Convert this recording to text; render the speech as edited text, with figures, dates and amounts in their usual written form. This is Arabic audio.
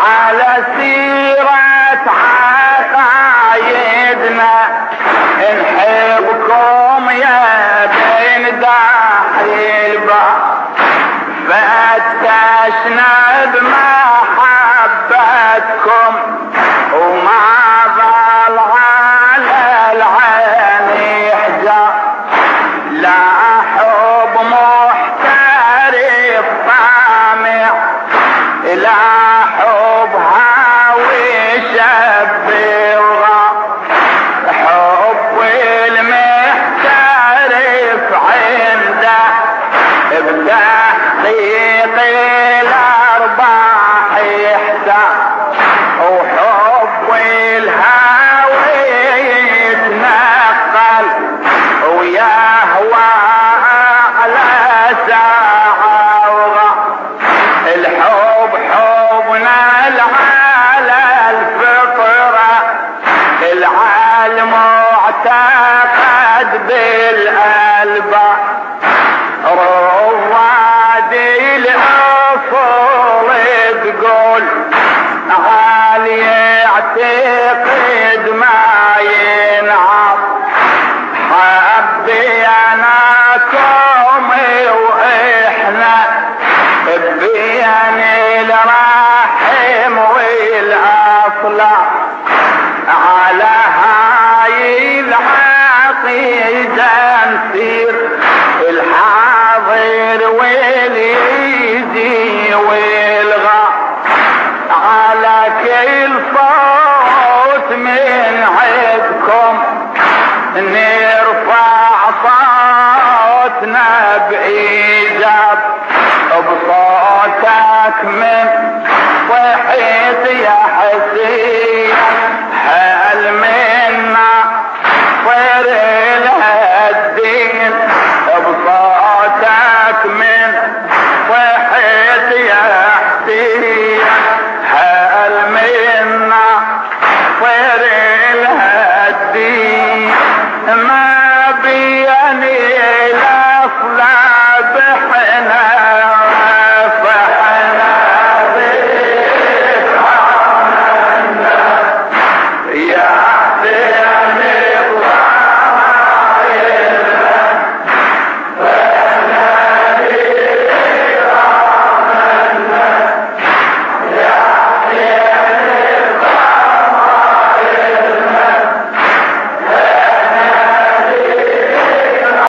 على سيرة عقايدنا نحبكم يا بين داحي البحر فتشنا بمحبتكم وما ظل على العين يحجر لا حب محترف طامع لا حب هاوي شب الغار حب المحترف عنده بتحقيق الارباح يحتاج وحب الهاوي يتنقل ويهوى على ساعة وغا الحب حبنا على الفطرة العالم معتقد بالقلب روادي الأصول تقول عالي يعتقد ما ينعم حبيناكم وإحنا بين الرحم والأصلع على هاي العقيدة نسير الحاضر واليجي والغا على كل صوت من عندكم نرفع صوتنا بإيجاب بصوتك من